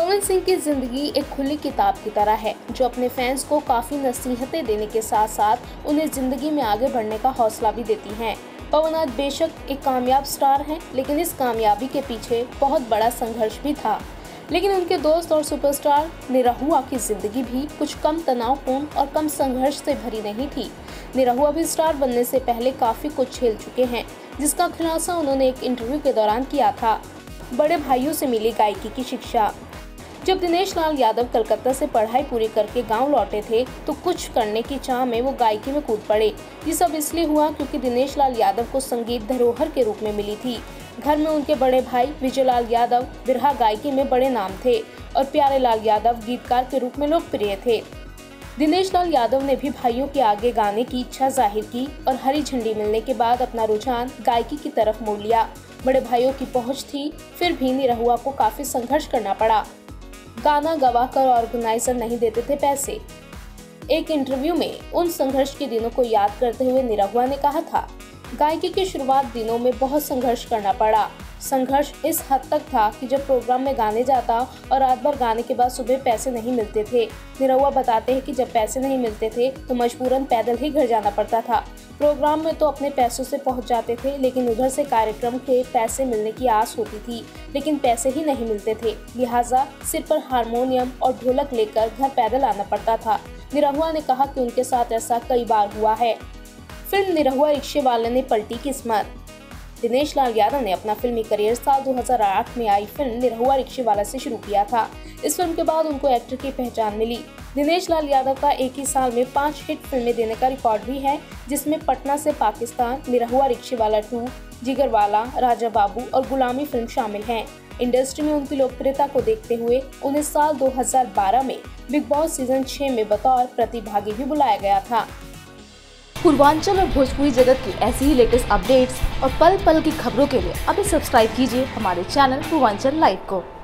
पवन सिंह की जिंदगी एक खुली किताब की तरह है जो अपने फैंस को काफी नसीहतें देने के साथ साथ उन्हें जिंदगी में आगे बढ़ने का हौसला भी देती हैं। पवन आज बेशक एक कामयाब स्टार हैं, लेकिन इस कामयाबी के पीछे बहुत बड़ा संघर्ष भी था। लेकिन उनके दोस्त और सुपरस्टार निरहुआ की जिंदगी भी कुछ कम तनावपूर्ण और कम संघर्ष से भरी नहीं थी। निरहुआ भी स्टार बनने से पहले काफी कुछ झेल चुके हैं, जिसका खुलासा उन्होंने एक इंटरव्यू के दौरान किया था। बड़े भाइयों से मिली गायकी की शिक्षा। जब दिनेश लाल यादव कलकत्ता से पढ़ाई पूरी करके गांव लौटे थे तो कुछ करने की चाह में वो गायकी में कूद पड़े। ये सब इसलिए हुआ क्योंकि दिनेश लाल यादव को संगीत धरोहर के रूप में मिली थी। घर में उनके बड़े भाई विजय लाल यादव बिरहा गायकी में बड़े नाम थे और प्यारे लाल यादव गीतकार के रूप में लोकप्रिय थे। दिनेश लाल यादव ने भी भाइयों के आगे गाने की इच्छा जाहिर की और हरी झंडी मिलने के बाद अपना रुझान गायकी की तरफ मोड़ लिया। बड़े भाइयों की पहुंच थी, फिर भी निरहुआ को काफी संघर्ष करना पड़ा। गाना गवाकर ऑर्गेनाइजर नहीं देते थे पैसे। एक इंटरव्यू में उन संघर्ष के दिनों को याद करते हुए निरहुआ ने कहा था, गायकी के शुरुआत दिनों में बहुत संघर्ष करना पड़ा। संघर्ष इस हद तक था कि जब प्रोग्राम में गाने जाता और रात भर गाने के बाद सुबह पैसे नहीं मिलते थे। निरहुआ बताते हैं कि जब पैसे नहीं मिलते थे तो मजबूरन पैदल ही घर जाना पड़ता था। प्रोग्राम में तो अपने पैसों से पहुंच जाते थे, लेकिन उधर से कार्यक्रम के पैसे मिलने की आस होती थी, लेकिन पैसे ही नहीं मिलते थे। लिहाजा सिर पर हारमोनियम और ढोलक लेकर घर पैदल आना पड़ता था। निरहुआ ने कहा कि उनके साथ ऐसा कई बार हुआ है। फिल्म निरहुआ रिक्शे वाले ने पलटी किस्मत। दिनेश लाल यादव ने अपना फिल्मी करियर साल 2008 में आई फिल्म निरहुआ रिक्शे वाला से शुरू किया था। इस फिल्म के बाद उनको एक्टर की पहचान मिली। दिनेश लाल यादव का एक ही साल में 5 हिट फिल्में देने का रिकॉर्ड भी है, जिसमें पटना से पाकिस्तान, निरहुआ रिक्शे वाला 2, जिगरवाला, राजा बाबू और गुलामी फिल्म शामिल हैं। इंडस्ट्री में उनकी लोकप्रियता को देखते हुए उन्हें साल 2012 में बिग बॉस सीजन 6 में बतौर प्रतिभागी भी बुलाया गया था। पूर्वांचल और भोजपुरी जगत की ऐसी ही लेटेस्ट अपडेट्स और पल पल की खबरों के लिए अभी सब्सक्राइब कीजिए हमारे चैनल पूर्वांचल लाइव को।